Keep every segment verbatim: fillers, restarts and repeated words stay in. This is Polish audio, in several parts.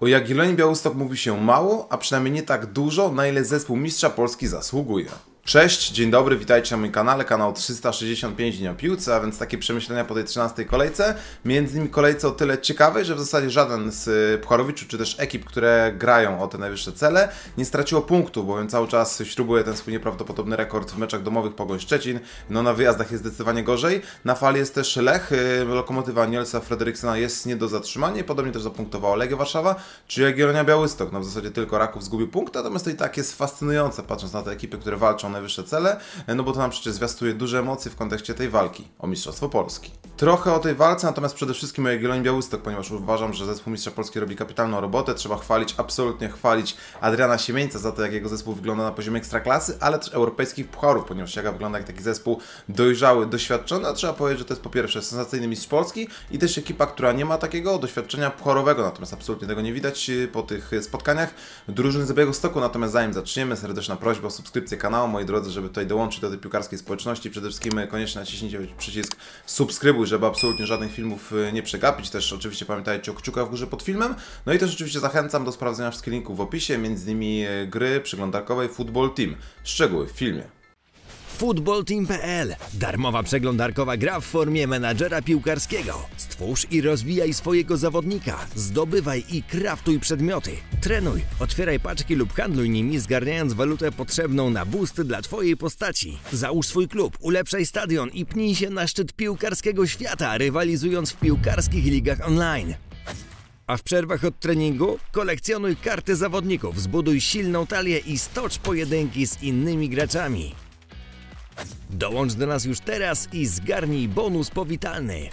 O Jagiellonii Białystok mówi się mało, a przynajmniej nie tak dużo, na ile zespół mistrza Polski zasługuje. Cześć, dzień dobry, witajcie na moim kanale, kanał trzysta sześćdziesiąt pięć dni o piłce, a więc takie przemyślenia po tej trzynastej kolejce. Między innymi kolejce o tyle ciekawej, że w zasadzie żaden z Pucharowiczów, czy też ekip, które grają o te najwyższe cele, nie straciło punktu, bowiem cały czas śrubuje ten swój nieprawdopodobny rekord w meczach domowych Pogoń Szczecin. No na wyjazdach jest zdecydowanie gorzej. Na fali jest też Lech, lokomotywa Nielsa Frederiksena jest nie do zatrzymania, podobnie też zapunktowała Legia Warszawa, czy Jagiellonia Białystok. No w zasadzie tylko Raków zgubił punkt, natomiast to i tak jest fascynujące, patrząc na te ekipy, które walczą najwyższe cele, no bo to nam przecież zwiastuje duże emocje w kontekście tej walki o Mistrzostwo Polski. Trochę o tej walce, natomiast przede wszystkim o Jagiellonii Białystok, ponieważ uważam, że zespół mistrza Polski robi kapitalną robotę. Trzeba chwalić, absolutnie chwalić Adriana Siemieńca za to, jak jego zespół wygląda na poziomie ekstraklasy, ale też europejskich pucharów, ponieważ Jaga wygląda jak taki zespół dojrzały, doświadczony, a trzeba powiedzieć, że to jest po pierwsze sensacyjny mistrz Polski i też ekipa, która nie ma takiego doświadczenia pucharowego, natomiast absolutnie tego nie widać po tych spotkaniach drużyny z Białegostoku. Natomiast zanim zaczniemy, serdeczna prośba o subskrypcję kanału, moi drodzy, żeby tutaj dołączyć do tej piłkarskiej społeczności. Przede wszystkim koniecznie naciśnijcie przycisk subskrybuj, żeby absolutnie żadnych filmów nie przegapić. Też oczywiście pamiętajcie o kciukach w górze pod filmem. No i też oczywiście zachęcam do sprawdzenia wszystkich linków w opisie, między innymi gry przeglądarkowej Football Team. Szczegóły w filmie. Football Team kropka p l. Darmowa przeglądarkowa gra w formie menadżera piłkarskiego. Stwórz i rozwijaj swojego zawodnika. Zdobywaj i kraftuj przedmioty. Trenuj, otwieraj paczki lub handluj nimi, zgarniając walutę potrzebną na boost dla twojej postaci. Załóż swój klub, ulepszaj stadion i pnij się na szczyt piłkarskiego świata, rywalizując w piłkarskich ligach online. A w przerwach od treningu kolekcjonuj karty zawodników, zbuduj silną talię i stocz pojedynki z innymi graczami. Dołącz do nas już teraz i zgarnij bonus powitalny.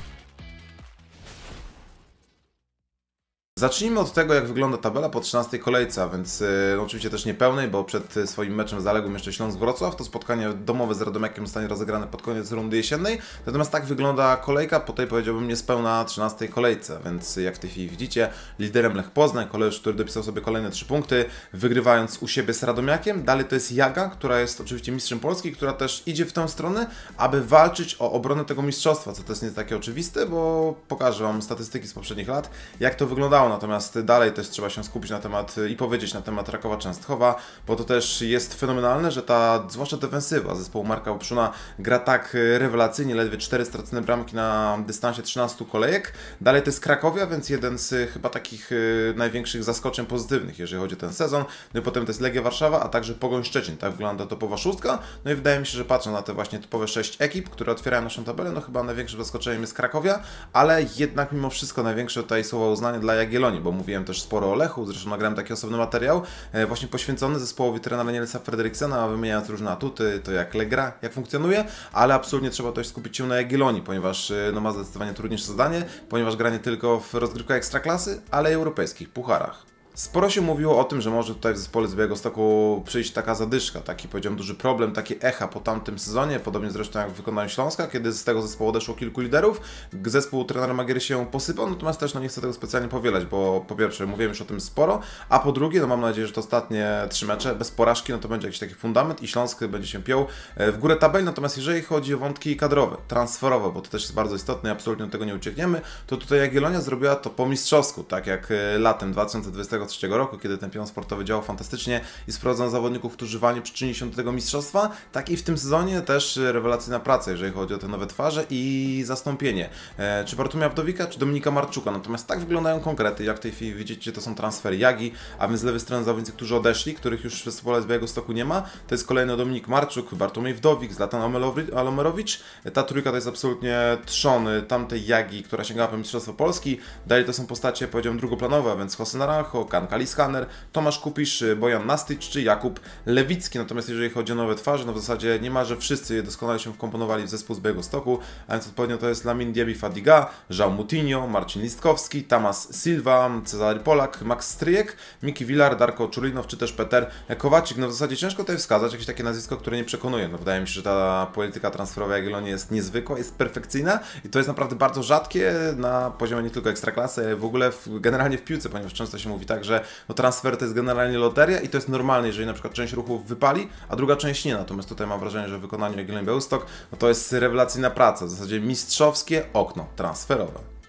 Zacznijmy od tego, jak wygląda tabela po trzynastej kolejce, a więc yy, oczywiście też niepełnej, bo przed swoim meczem zaległ jeszcze Śląsk Wrocław. To spotkanie domowe z Radomiakiem zostanie rozegrane pod koniec rundy jesiennej. Natomiast tak wygląda kolejka po tej, powiedziałbym, niespełna trzynastej kolejce, więc jak w tej chwili widzicie, liderem Lech Poznań, koleż, który dopisał sobie kolejne trzy punkty, wygrywając u siebie z Radomiakiem. Dalej to jest Jaga, która jest oczywiście mistrzem Polski, która też idzie w tę stronę, aby walczyć o obronę tego mistrzostwa, co to jest nie takie oczywiste, bo pokażę Wam statystyki z poprzednich lat, jak to wyglądało. Natomiast dalej też trzeba się skupić na temat i powiedzieć na temat Rakowa Częstochowa, bo to też jest fenomenalne, że ta, zwłaszcza defensywa zespołu Marka Opszuna gra tak rewelacyjnie, ledwie cztery stracone bramki na dystansie trzynastu kolejek. Dalej to jest Krakowia, więc jeden z chyba takich największych zaskoczeń pozytywnych, jeżeli chodzi o ten sezon. No i potem to jest Legia Warszawa, a także Pogoń Szczecin. Tak wygląda topowa szóstka. No i wydaje mi się, że patrząc na te właśnie topowe sześć ekip, które otwierają naszą tabelę, no chyba największym zaskoczeniem jest Krakowia, ale jednak mimo wszystko największe tutaj słowa uznania dla Jagiellonii, bo mówiłem też sporo o Lechu, zresztą nagrałem taki osobny materiał e, właśnie poświęcony zespołowi trenera Nielsa Frederiksena, wymieniając różne atuty, to jak Lech gra, jak funkcjonuje, ale absolutnie trzeba też skupić się na Jagiellonii, ponieważ e, no, ma zdecydowanie trudniejsze zadanie, ponieważ gra nie tylko w rozgrywkach ekstraklasy, ale i europejskich pucharach. Sporo się mówiło o tym, że może tutaj w zespole z Białegostoku przyjść taka zadyszka, taki, powiedziałem, duży problem, takie echa po tamtym sezonie, podobnie zresztą jak w wykonaniu Śląska, kiedy z tego zespołu odeszło kilku liderów. Zespół trenera Magiery się posypał, natomiast też no, nie chcę tego specjalnie powielać, bo po pierwsze mówiłem już o tym sporo, a po drugie, no mam nadzieję, że to ostatnie trzy mecze bez porażki, no to będzie jakiś taki fundament i Śląsk będzie się piął w górę tabeli. Natomiast jeżeli chodzi o wątki kadrowe, transferowe, bo to też jest bardzo istotne i absolutnie od tego nie uciekniemy, to tutaj Jagiellonia zrobiła to po mistrzowsku, tak jak latem dwa tysiące dwudziestego trzeciego roku, kiedy ten pion sportowy działał fantastycznie i sprowadzono zawodników, którzy walnie przyczynili się do tego mistrzostwa, tak i w tym sezonie też rewelacyjna praca, jeżeli chodzi o te nowe twarze i zastąpienie. E, czy Bartłomieja Wdowika, czy Dominika Marczuka. Natomiast tak wyglądają konkrety, jak w tej chwili widzicie, to są transfery Jagi, a więc z lewej strony zawodnicy, którzy odeszli, których już w zespole z Białegostoku nie ma. To jest kolejny Dominik Marczuk, Bartłomiej Wdowik, Zlatan Alomerowicz. Ta trójka to jest absolutnie trzon tamtej Jagi, która sięgała po mistrzostwo Polski. Dalej to są postacie, powiedziałem, drugoplanowe, a więc Jose Naranjo, Kankali Skaner, Tomasz Kupisz, Bojan Nastyć czy Jakub Lewicki. Natomiast jeżeli chodzi o nowe twarze, no w zasadzie niemalże wszyscy doskonale się wkomponowali w zespół z Białegostoku, a więc odpowiednio to jest Lamin Diaby Fadiga, João Moutinho, Marcin Listkowski, Tamas Silva, Cezary Polak, Max Stryjek, Miki Villar, Darko Czulinow czy też Peter Kowacik. No w zasadzie ciężko tutaj wskazać jakieś takie nazwisko, które nie przekonuje. No wydaje mi się, że ta polityka transferowa Jagiellonii jest niezwykła, jest perfekcyjna i to jest naprawdę bardzo rzadkie na poziomie nie tylko ekstraklasy, ale w ogóle w, generalnie w piłce, ponieważ często się mówi tak, że no, transfer to jest generalnie loteria i to jest normalne, jeżeli na przykład część ruchów wypali, a druga część nie. Natomiast tutaj mam wrażenie, że w wykonaniu Jagiellonii Białystok no to jest rewelacyjna praca, w zasadzie mistrzowskie okno transferowe.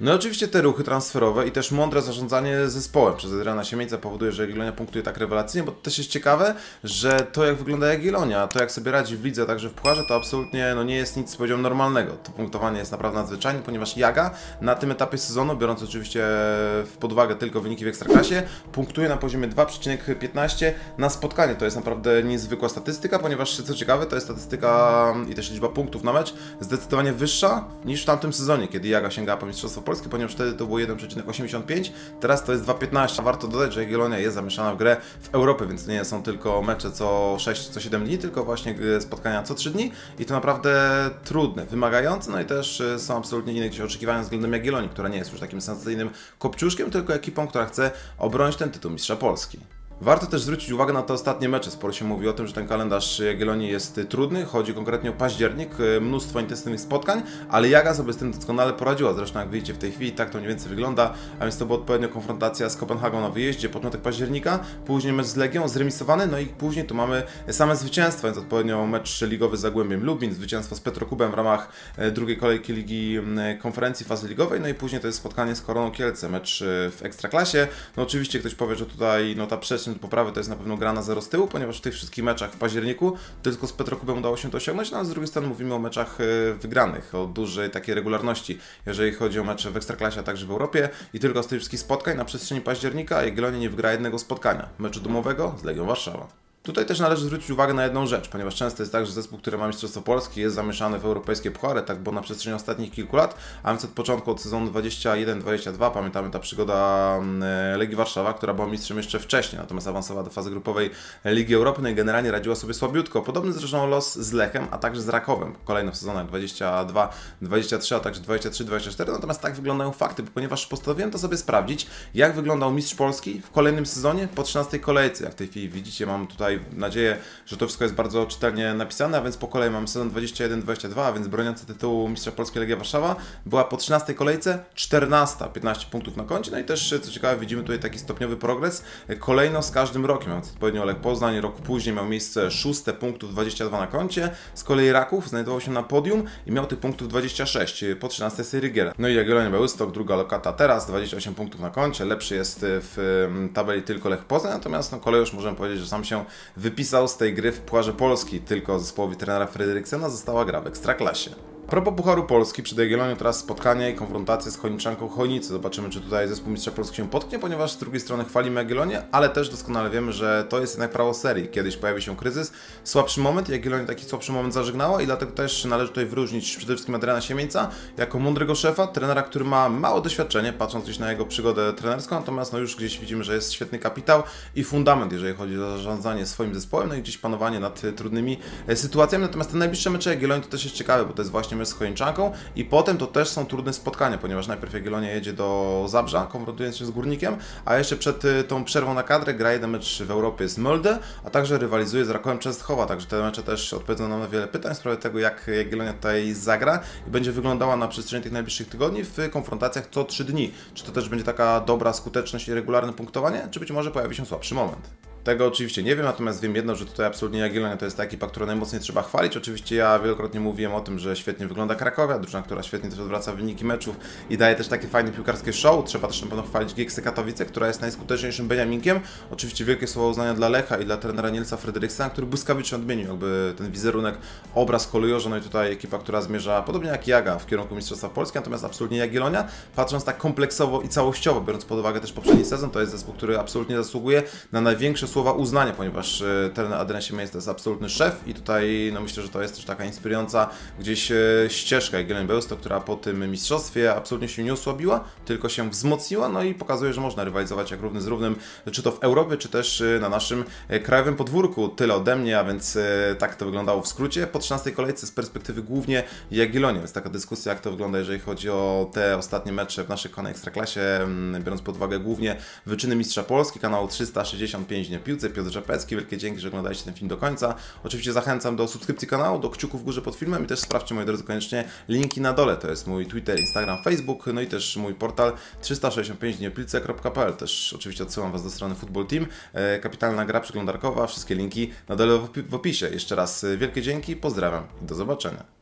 No i oczywiście te ruchy transferowe i też mądre zarządzanie zespołem przez Adriana Siemieńca powoduje, że Jagiellonia punktuje tak rewelacyjnie, bo to też jest ciekawe, że to jak wygląda Jagiellonia, to jak sobie radzi w lidze, także w pucharze, to absolutnie no, nie jest nic, powiedziałbym, normalnego. To punktowanie jest naprawdę nadzwyczajne, ponieważ Jaga na tym etapie sezonu, biorąc oczywiście pod uwagę tylko wyniki w Ekstraklasie, punktuje na poziomie dwa przecinek piętnaście na spotkanie. To jest naprawdę niezwykła statystyka, ponieważ co ciekawe, to jest statystyka i też liczba punktów na mecz zdecydowanie wyższa niż w tamtym sezonie, kiedy Jaga sięgała po Mistrzostwo Polskie, ponieważ wtedy to było jeden przecinek osiemdziesiąt pięć, teraz to jest dwa piętnaście. Warto dodać, że Jagiellonia jest zamieszana w grę w Europie, więc nie są tylko mecze co sześć, co siedem dni, tylko właśnie spotkania co trzy dni i to naprawdę trudne, wymagające, no i też są absolutnie inne gdzieś oczekiwania względem Jagiellonii, która nie jest już takim sensacyjnym kopciuszkiem, tylko ekipą, która chce obronić ten tytuł Mistrza Polski. Warto też zwrócić uwagę na te ostatnie mecze. Sporo się mówi o tym, że ten kalendarz Jagiellonii jest trudny. Chodzi konkretnie o październik, mnóstwo intensywnych spotkań, ale Jaga sobie z tym doskonale poradziła. Zresztą jak widzicie w tej chwili, tak to mniej więcej wygląda. A więc to była odpowiednio konfrontacja z Kopenhagą na wyjeździe, początek października, później mecz z Legią, zremisowany, no i później tu mamy same zwycięstwa, więc odpowiednio mecz ligowy z Zagłębiem Lubin, zwycięstwo z Petrokubem w ramach drugiej kolejki Ligi Konferencji fazy ligowej, no i później to jest spotkanie z Koroną Kielce, mecz w Ekstraklasie. No oczywiście ktoś powie, że tutaj no ta przestrzeń do poprawy to jest na pewno gra na zero z tyłu, ponieważ w tych wszystkich meczach w październiku tylko z Petrokubem udało się to osiągnąć, no a z drugiej strony mówimy o meczach wygranych, o dużej takiej regularności, jeżeli chodzi o mecze w Ekstraklasie, a także w Europie i tylko z tych wszystkich spotkań na przestrzeni października Jagiellonia nie wygra jednego spotkania, meczu domowego z Legią Warszawa. Tutaj też należy zwrócić uwagę na jedną rzecz, ponieważ często jest tak, że zespół, który ma Mistrzostwo Polski, jest zamieszany w europejskie puchary, tak bo na przestrzeni ostatnich kilku lat, a więc od początku, od sezonu dwudziestego pierwszego dwudziestego drugiego, pamiętamy ta przygoda Legii Warszawa, która była mistrzem jeszcze wcześniej, natomiast awansowała do fazy grupowej Ligi Europy, no i generalnie radziła sobie słabiutko. Podobny zresztą los z Lechem, a także z Rakowem, kolejno w sezonach dwudziestego drugiego, dwudziestego trzeciego, a także dwudziestego trzeciego, dwudziestego czwartego, natomiast tak wyglądają fakty, ponieważ postanowiłem to sobie sprawdzić, jak wyglądał mistrz Polski w kolejnym sezonie po trzynastej kolejce. Jak w tej chwili widzicie, mam tutaj nadzieję, że to wszystko jest bardzo czytelnie napisane, a więc po kolei mamy sezon dwudziesty pierwszy dwudziesty drugi, a więc broniący tytułu mistrza Polski Legia Warszawa była po trzynastej kolejce czternasta, piętnaście punktów na koncie, no i też co ciekawe widzimy tutaj taki stopniowy progres, kolejno z każdym rokiem, a więc odpowiednio Lech Poznań rok później miał miejsce szóste, punktów dwadzieścia dwa na koncie, z kolei Raków znajdował się na podium i miał tych punktów dwadzieścia sześć po trzynastej serii gier. No i Jagiellonia Białystok, druga lokata teraz, dwadzieścia osiem punktów na koncie, lepszy jest w tabeli tylko Lech Poznań, natomiast no kolejusz możemy powiedzieć, że sam się wypisał z tej gry w Pucharze Polski, tylko zespołowi trenera Fredryksena została gra w Ekstraklasie. A propos Pucharu Polski, przed Jagiellonią teraz spotkanie i konfrontacje z Chojniczanką Chojnicy. Zobaczymy, czy tutaj zespół mistrza Polski się potknie, ponieważ z drugiej strony chwalimy Jagiellonię, ale też doskonale wiemy, że to jest jednak prawo serii. Kiedyś pojawi się kryzys, słabszy moment, Jagiellonia taki słabszy moment zażegnała i dlatego też należy tutaj wyróżnić przede wszystkim Adriana Siemieńca jako mądrego szefa, trenera, który ma małe doświadczenie, patrząc gdzieś na jego przygodę trenerską, natomiast no już gdzieś widzimy, że jest świetny kapitał i fundament, jeżeli chodzi o zarządzanie swoim zespołem, no i gdzieś panowanie nad trudnymi sytuacjami. Natomiast te najbliższe mecze Jagiellonii to też jest ciekawe, bo to jest właśnie mecz z Chojniczanką i potem to też są trudne spotkania, ponieważ najpierw Jagiellonia jedzie do Zabrza, konfrontując się z Górnikiem, a jeszcze przed tą przerwą na kadrę gra jeden mecz w Europie z Molde, a także rywalizuje z Rakowem Częstochowa, także te mecze też odpowiedzą nam na wiele pytań w sprawie tego, jak Jagiellonia tutaj zagra i będzie wyglądała na przestrzeni tych najbliższych tygodni w konfrontacjach co trzy dni. Czy to też będzie taka dobra skuteczność i regularne punktowanie, czy być może pojawi się słabszy moment? Tego oczywiście nie wiem, natomiast wiem jedno, że tutaj absolutnie Jagiellonia to jest ta ekipa, którą najmocniej trzeba chwalić. Oczywiście ja wielokrotnie mówiłem o tym, że świetnie wygląda Krakowia, drużyna, która świetnie też odwraca wyniki meczów i daje też takie fajne piłkarskie show. Trzeba też na pewno chwalić Gieksy Katowice, która jest najskuteczniejszym Beniaminkiem. Oczywiście wielkie słowa uznania dla Lecha i dla trenera Nielsa Fredryksena, który błyskawicznie odmienił jakby ten wizerunek, obraz kolejorza. No i tutaj ekipa, która zmierza, podobnie jak Jaga, w kierunku Mistrzostwa Polski, natomiast absolutnie Jagiellonia, patrząc tak kompleksowo i całościowo, biorąc pod uwagę też poprzedni sezon, to jest zespół, który absolutnie zasługuje na największe słowa uznania, ponieważ ten Adrian Siemieńca to jest absolutny szef i tutaj no myślę, że to jest też taka inspirująca gdzieś ścieżka Jagiellonii Białystok, która po tym mistrzostwie absolutnie się nie osłabiła, tylko się wzmocniła, no i pokazuje, że można rywalizować jak równy z równym, czy to w Europie, czy też na naszym krajowym podwórku. Tyle ode mnie, a więc tak to wyglądało w skrócie. Po trzynastej kolejce z perspektywy głównie Jagiellonii, więc taka dyskusja, jak to wygląda, jeżeli chodzi o te ostatnie mecze w naszej kochanej Ekstraklasie, biorąc pod uwagę głównie wyczyny mistrza Polski, kanału trzysta sześćdziesiąt pięć Dni o Piłce, Piotr Rzepecki, wielkie dzięki, że oglądaliście ten film do końca. Oczywiście zachęcam do subskrypcji kanału, do kciuków w górze pod filmem i też sprawdźcie, moi drodzy, koniecznie linki na dole. To jest mój Twitter, Instagram, Facebook, no i też mój portal trzysta sześćdziesiąt pięć dni o piłce kropka p l. Też oczywiście odsyłam Was do strony Football Team. E, kapitalna gra przeglądarkowa, wszystkie linki na dole w opisie. Jeszcze raz wielkie dzięki, pozdrawiam i do zobaczenia.